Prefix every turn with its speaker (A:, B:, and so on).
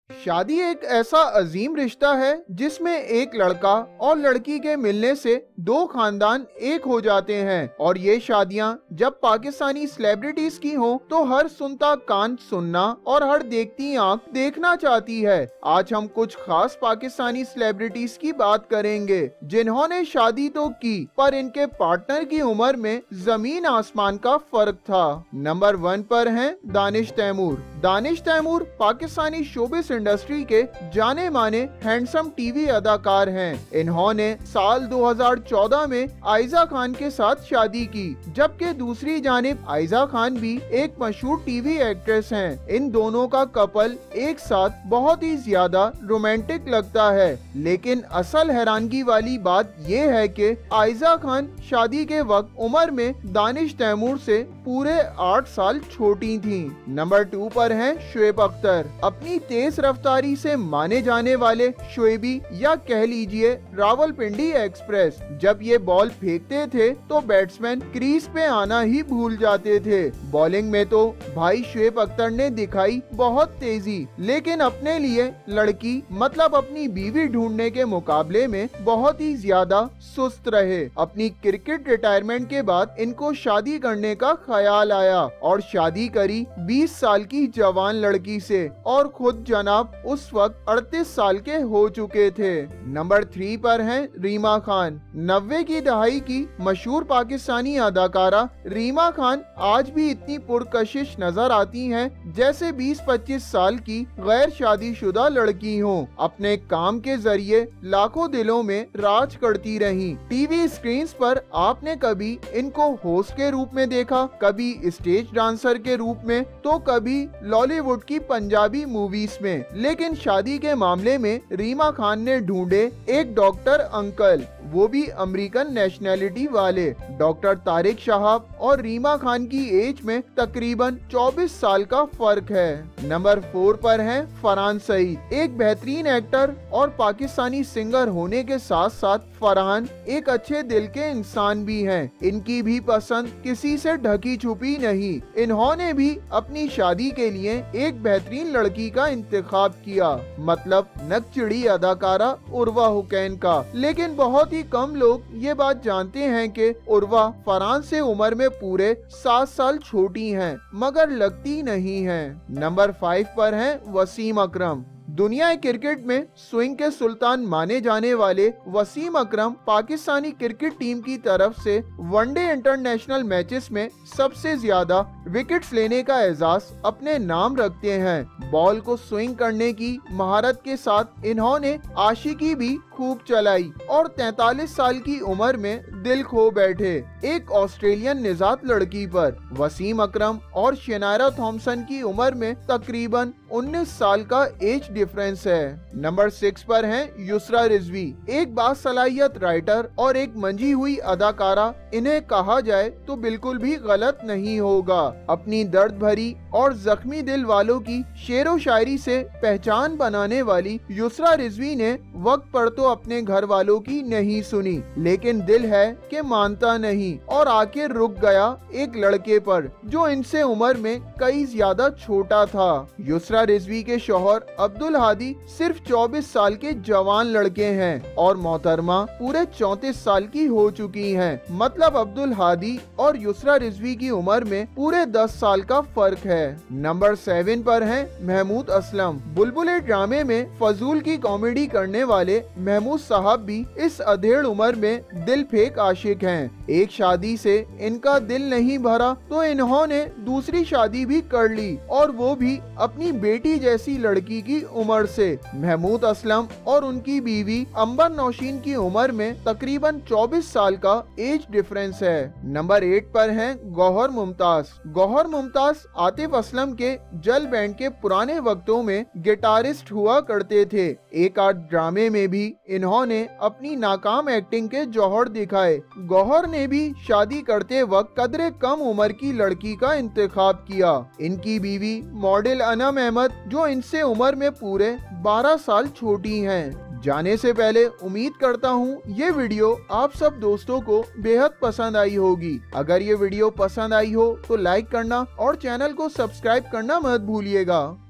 A: शादी एक ऐसा अजीम रिश्ता है जिसमें एक लड़का और लड़की के मिलने से दो खानदान एक हो जाते हैं। और ये शादियां जब पाकिस्तानी सेलिब्रिटीज की हो तो हर सुनता कान सुनना और हर देखती आंख देखना चाहती है। आज हम कुछ खास पाकिस्तानी सेलिब्रिटीज की बात करेंगे जिन्होंने शादी तो की पर इनके पार्टनर की उम्र में जमीन आसमान का फर्क था। नंबर 1 पर हैं दानिश तैमूर। दानिश तैमूर पाकिस्तानी शोबिस इंडस्ट्री के जाने माने हैंडसम टीवी अदाकार हैं। इन्होंने साल 2014 में आयजा खान के साथ शादी की, जबकि दूसरी जानिब आयजा खान भी एक मशहूर टीवी एक्ट्रेस हैं। इन दोनों का कपल एक साथ बहुत ही ज्यादा रोमांटिक लगता है, लेकिन असल हैरानगी वाली बात ये है कि आयजा खान शादी के वक्त उम्र में दानिश तैमूर से पूरे 8 साल छोटी थीं। नंबर 2 पर हैं शुएब अख्तर। अपनी तेज रफ्तारी से माने जाने वाले शुएबी या कह लीजिए रावलपिंडी एक्सप्रेस, जब ये बॉल फेंकते थे तो बैट्समैन क्रीज पे आना ही भूल जाते थे। बॉलिंग में तो भाई शुएब अख्तर ने दिखाई बहुत तेजी, लेकिन अपने लिए लड़की मतलब अपनी बीवी ढूंढने के मुकाबले में बहुत ही ज्यादा सुस्त रहे। अपनी क्रिकेट रिटायरमेंट के बाद इनको शादी करने का ख्याल आया और शादी करी 20 साल की जवान लड़की से, और खुद जनाब उस वक्त 38 साल के हो चुके थे। नंबर 3 पर हैं रीमा खान। 90 की दहाई की मशहूर पाकिस्तानी अदाकारा रीमा खान आज भी इतनी पुरकशिश नजर आती हैं जैसे 20-25 साल की गैर शादीशुदा लड़की हो। अपने काम के जरिए लाखों दिलों में राज करती रही। टीवी स्क्रीन पर आपने कभी इनको होस्ट के रूप में देखा, कभी स्टेज डांसर के रूप में, तो कभी लॉलीवुड की पंजाबी मूवीज में। लेकिन शादी के मामले में रीमा खान ने ढूंढे एक डॉक्टर अंकल, वो भी अमेरिकन नेशनैलिटी वाले। डॉक्टर तारिक शहाब और रीमा खान की एज में तकरीबन 24 साल का फर्क है। नंबर 4 पर हैं फरहान सईद। एक बेहतरीन एक्टर और पाकिस्तानी सिंगर होने के साथ साथ फरहान एक अच्छे दिल के इंसान भी हैं। इनकी भी पसंद किसी से ढकी छुपी नहीं। इन्होंने भी अपनी शादी के लिए एक बेहतरीन लड़की का इंतखाब किया, मतलब नकचिड़ी अदाकारा उर्वा हुसैन का। लेकिन बहुत ही कम लोग ये बात जानते हैं कि उर्वा फरहान से उम्र में पूरे 7 साल छोटी हैं, मगर लगती नहीं हैं। नंबर 5 पर हैं वसीम अकरम। दुनिया क्रिकेट में स्विंग के सुल्तान माने जाने वाले वसीम अकरम पाकिस्तानी क्रिकेट टीम की तरफ से वनडे इंटरनेशनल मैचेस में सबसे ज्यादा विकेट्स लेने का एजाज अपने नाम रखते हैं। बॉल को स्विंग करने की महारत के साथ इन्होंने आशिकी भी खूब चलाई और 43 साल की उम्र में दिल खो बैठे एक ऑस्ट्रेलियन निजात लड़की पर। वसीम अकरम और शनायरा थॉमसन की उम्र में तकरीबन 19 साल का एज डिफरेंस है। नंबर 6 पर हैं युसरा रिजवी। एक बासलाहियत राइटर और एक मंजी हुई अदाकारा, इन्हें कहा जाए तो बिल्कुल भी गलत नहीं होगा। अपनी दर्द भरी और जख्मी दिल वालों की शेरो शायरी से पहचान बनाने वाली युसरा रिजवी ने वक्त पर तो अपने घर वालों की नहीं सुनी, लेकिन दिल है कि मानता नहीं और आखिर रुक गया एक लड़के पर जो इनसे उम्र में कई ज्यादा छोटा था। युसरा रिजवी के शौहर अब्दुल हादी सिर्फ 24 साल के जवान लड़के हैं और मोहतरमा पूरे 34 साल की हो चुकी हैं। मतलब अब्दुल हादी और युसरा रिजवी की उम्र में पूरे 10 साल का फर्क है। नंबर 7 पर हैं महमूद असलम। बुलबुले ड्रामे में फजूल की कॉमेडी करने वाले महमूद साहब भी इस अधेड़ उम्र में दिल फेंक आशिक हैं। एक शादी से इनका दिल नहीं भरा तो इन्होंने दूसरी शादी भी कर ली, और वो भी अपनी बेटी जैसी लड़की की उम्र से। महमूद असलम और उनकी बीवी अंबर नौशीन की उम्र में तकरीबन 24 साल का एज डिफरेंस है। नंबर 8 पर हैं गौहर मुमताज। गौहर मुमताज आतिफ असलम के जल बैंड के पुराने वक्तों में गिटारिस्ट हुआ करते थे। एक आर्ट ड्रामे में भी इन्होंने अपनी नाकाम एक्टिंग के जौहर दिखाए। गौहर ने भी शादी करते वक्त कदरे कम उम्र की लड़की का इंतखाब किया। इनकी बीवी मॉडल अनम अहमद जो इनसे उम्र में पूरे 12 साल छोटी हैं। जाने से पहले उम्मीद करता हूँ ये वीडियो आप सब दोस्तों को बेहद पसंद आई होगी। अगर ये वीडियो पसंद आई हो तो लाइक करना और चैनल को सब्सक्राइब करना मत भूलिएगा।